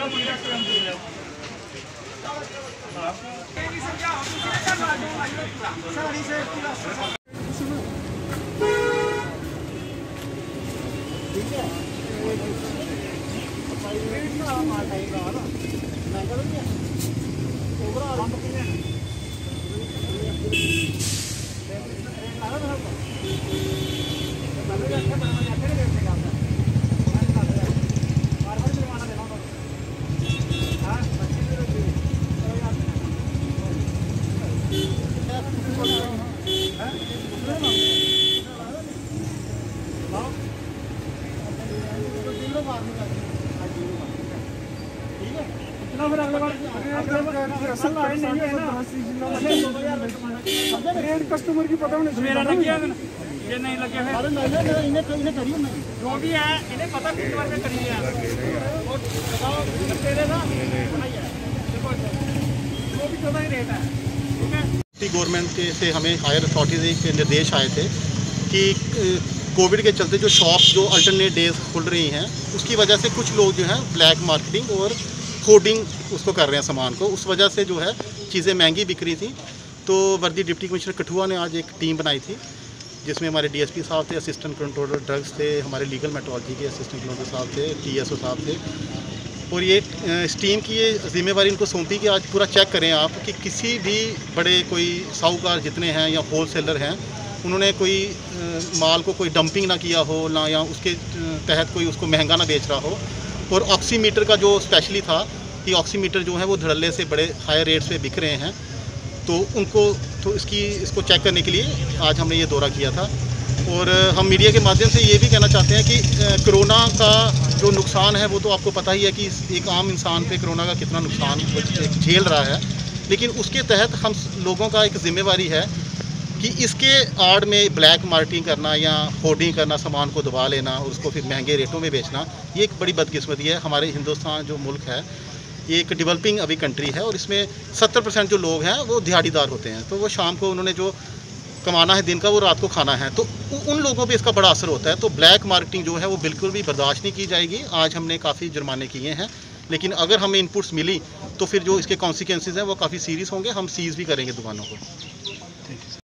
Customer की पता नहीं मेरा लग गया ये नहीं लगे हुए इन्हें करिए नहीं जो भी है इन्हें पता किस बार में करिए तेरे ना देखो जो भी ज्यादा ही रेट है ठीक है। गवर्नमेंट के से हमें हायर अथॉरिटीज के निर्देश आए थे कि कोविड के चलते जो शॉप जो अल्टरनेट डेज खुल रही हैं उसकी वजह से कुछ लोग जो हैं ब्लैक मार्केटिंग और होर्डिंग उसको कर रहे हैं सामान को, उस वजह से जो है चीज़ें महंगी बिक रही थी। तो वर्दी डिप्टी कमिश्नर कठुआ ने आज एक टीम बनाई थी जिसमें हमारे डीएसपी साहब थे, असिस्टेंट कंट्रोलर ड्रग्स थे, हमारे लीगल मेट्रोलॉजी के असिस्टेंट कंट्रोलर साहब थे, टीएसओ साहब थे। और ये इस टीम की ये जिम्मेवारी इनको सौंपी कि आज पूरा चेक करें आप कि किसी भी बड़े कोई साहूकार जितने हैं या होल सेलर हैं उन्होंने कोई माल को कोई डंपिंग ना किया हो ना, या उसके तहत कोई उसको महंगा ना बेच रहा हो। और ऑक्सीमीटर का जो स्पेशली था कि ऑक्सीमीटर जो है वो धड़ल्ले से बड़े हाई रेट्स पे बिक रहे हैं, तो उनको तो इसको चेक करने के लिए आज हमने ये दौरा किया था। और हम मीडिया के माध्यम से ये भी कहना चाहते हैं कि कोरोना का जो नुकसान है वो तो आपको पता ही है कि एक आम इंसान पे कोरोना का कितना नुकसान झेल रहा है, लेकिन उसके तहत हम लोगों का एक जिम्मेवारी है कि इसके आड़ में ब्लैक मार्केटिंग करना या होर्डिंग करना, सामान को दबा लेना और उसको फिर महंगे रेटों में बेचना, ये एक बड़ी बदकिस्मती है। हमारे हिंदुस्तान जो मुल्क है ये एक डेवलपिंग अभी कंट्री है और इसमें 70% जो लोग हैं वो दिहाड़ीदार होते हैं, तो वो शाम को उन्होंने जो कमाना है दिन का वो रात को खाना है, तो उन लोगों पे इसका बड़ा असर होता है। तो ब्लैक मार्केटिंग जो है वो बिल्कुल भी बर्दाश्त नहीं की जाएगी। आज हमने काफ़ी जुर्माने किए हैं, लेकिन अगर हमें इनपुट्स मिली तो फिर जो इसके कॉन्सिक्वेंसेस हैं वो काफ़ी सीरियस होंगे, हम सीज़ भी करेंगे दुकानों को।